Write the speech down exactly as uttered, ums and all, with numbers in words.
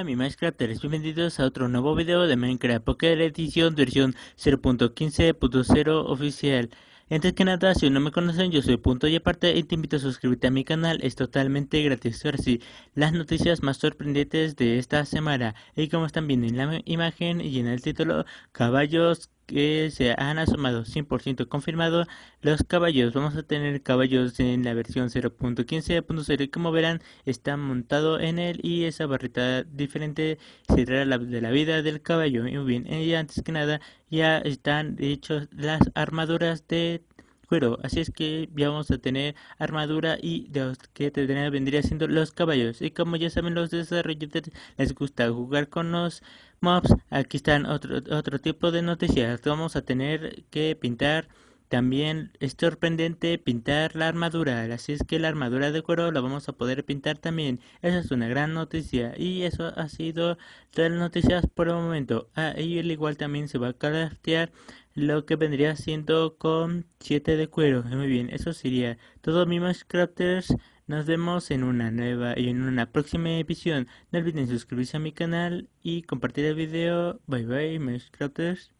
Hola mi Minecrafters, bienvenidos a otro nuevo video de Minecraft Pocket Edition versión cero punto quince punto cero oficial. Antes que nada, si no me conocen, yo soy Punto y Aparte y te invito a suscribirte a mi canal, es totalmente gratis. Ahora sí, las noticias más sorprendentes de esta semana. Y como están viendo en la imagen y en el título, caballos que se han asomado, cien por ciento confirmado. Los caballos, vamos a tener caballos en la versión cero punto quince punto cero y como verán está montado en él y esa barrita diferente será la de la vida del caballo. Muy bien, y antes que nada ya están hechos las armaduras de cuero, así es que ya vamos a tener armadura y los que tendrían vendría siendo los caballos. Y como ya saben, los desarrolladores les gusta jugar con los mobs. Aquí están otro otro tipo de noticias. Vamos a tener que pintar. También es sorprendente pintar la armadura, así es que la armadura de cuero la vamos a poder pintar también. Esa es una gran noticia y eso ha sido todas las noticias por el momento. Ah, y al igual también se va a craftear lo que vendría siendo con siete de cuero. Muy bien, eso sería todo, mi Minecrafters. Nos vemos en una nueva y en una próxima edición. No olviden suscribirse a mi canal y compartir el video. Bye bye, Minecrafters.